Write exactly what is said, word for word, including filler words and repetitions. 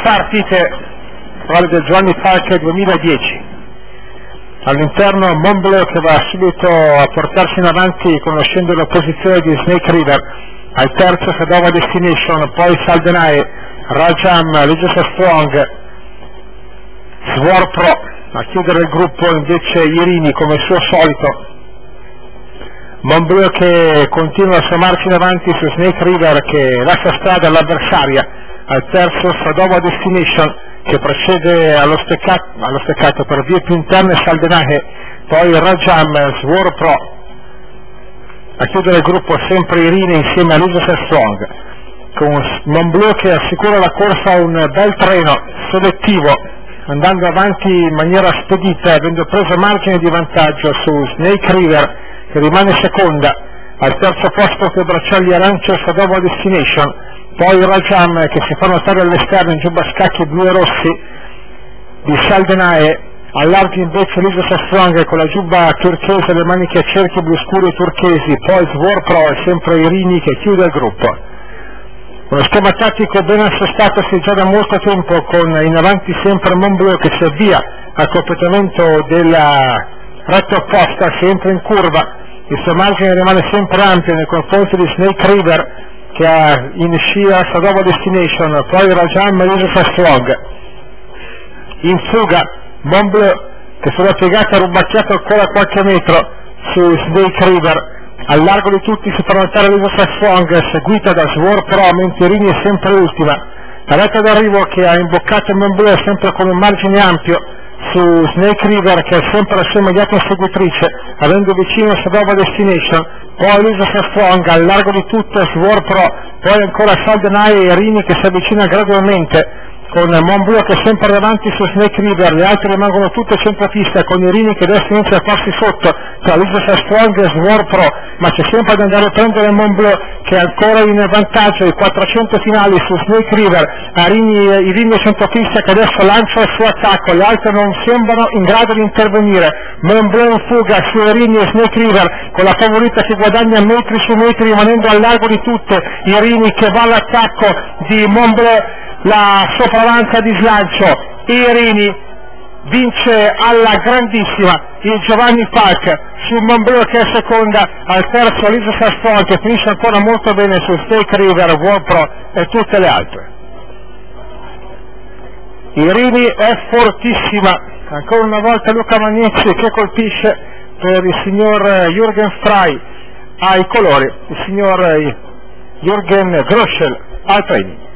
partite, quelle del Giovanni Falk duemiladieci. All'interno Montbleu che va subito a portarsi in avanti conoscendo la posizione di Snake River, al terzo Sadova Destination, poi Saldenae, Rajam, Legis Strong, Swar Pro, a chiudere il gruppo invece Irini come suo solito. Montbleu che continua la sua marcia in avanti su Snake River che lascia strada all'avversaria, al terzo Sadova Destination che procede allo steccato, allo steccato per vie più interne Saldenae, poi Rajam, Swar Pro, a chiudere il gruppo sempre Irini insieme a Legis Strong, con Montbleu che assicura la corsa a un bel treno selettivo, andando avanti in maniera spedita, avendo preso margine di vantaggio su Snake River che rimane seconda, al terzo posto con i bracciali arancio Sadova Destination, poi Rajam che si fa notare all'esterno in giubba scacchi blu e rossi di Saldenae, allarga invece Legis Strong con la giubba turchese e le maniche a cerchi blu scuri e turchesi, poi Swar Pro e sempre Irini che chiude il gruppo. Uno schema tattico ben assestato già da molto tempo, con in avanti sempre Montbleu che si avvia al completamento della retta opposta, si entra in curva, il suo margine rimane sempre ampio nei confronti di Snake River che ha in scia Sadova Destination, poi Rajam e Legis Strong. In fuga Montbleu che sulla piegata ha rubacchiato ancora qualche metro su Snake River, al largo di tutti si fa notare Legis Strong seguita da Swar Pro, mentre Irini è sempre ultima. La retta d'arrivo che ha imboccato Montbleu sempre con un margine ampio su Snake River che è sempre la sua immediata inseguitrice, avendo vicino Sadova Destination, poi Legis Strong al largo di tutto Swar Pro, poi ancora Saldenae e Irini che si avvicina gradualmente, con Montbleu che è sempre davanti su Snake River, le altre rimangono tutte centropista con Irini che adesso inizia a farsi sotto tra Legis Strong e Swar Pro, ma c'è sempre da andare a prendere Montbleu che è ancora in vantaggio ai quattrocento finali su Snake River, Irini, Irini centropista che adesso lancia il suo attacco, le altre non sembrano in grado di intervenire. Montbleu in fuga su Irini e Snake River con la favorita che guadagna metri su metri rimanendo al largo di tutte, Irini che va all'attacco di Montbleu, la sopravanza di slancio, Irini vince alla grandissima il Giovanni Falk su Montbleu che è seconda, al terzo Legis Strong che finisce ancora molto bene su Snake River, Swar Pro e tutte le altre. Irini è fortissima, ancora una volta Luca Magnezzi che colpisce per il signor Jürgen Frey ai colori, il signor Jürgen Groschel al training.